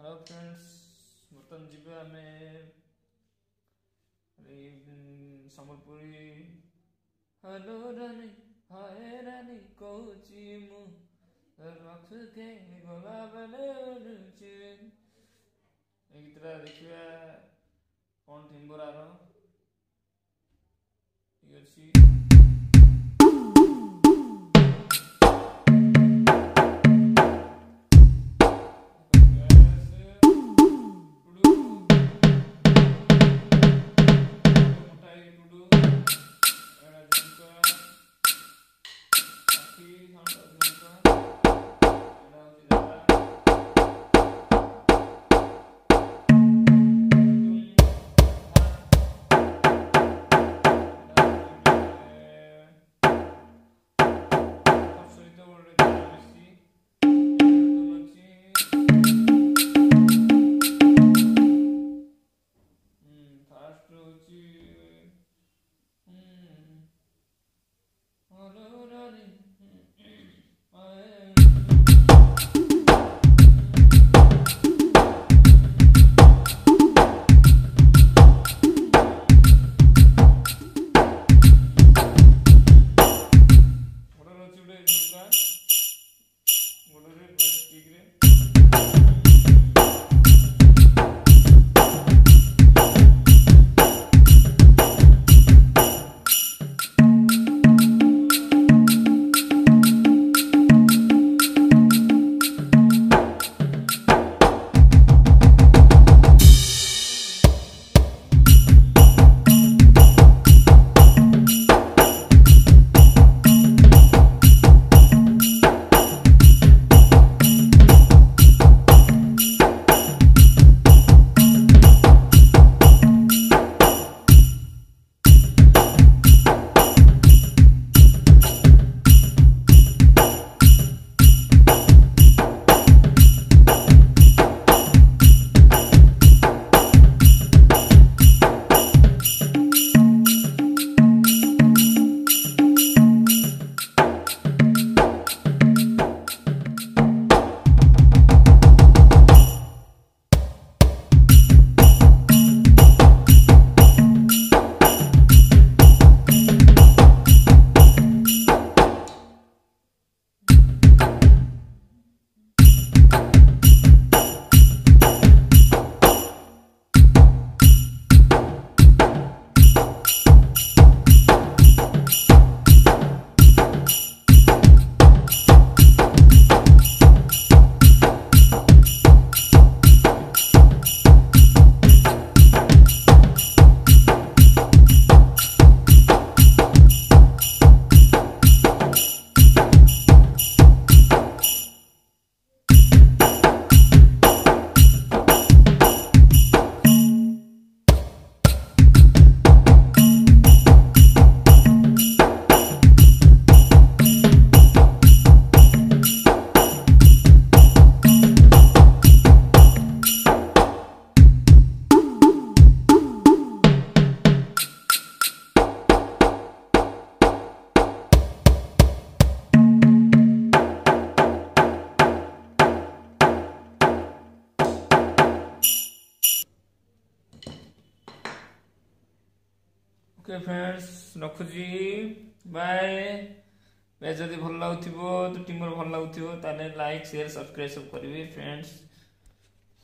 Hello friends, बर्तन जीवे आम संबलपुरी। हेलो रानी हाय रानी कौची मु रख के गला बेले उड़ुची। ए गीतटा देखिए कौन ठिंबरार ठीक अच्छी। ओके फ्रेंड्स रखुची बाय। जदि भल लगुव तो टीमर भल लगुव ताले लाइक शेयर सब्सक्राइब सब करेंगे फ्रेंड्स।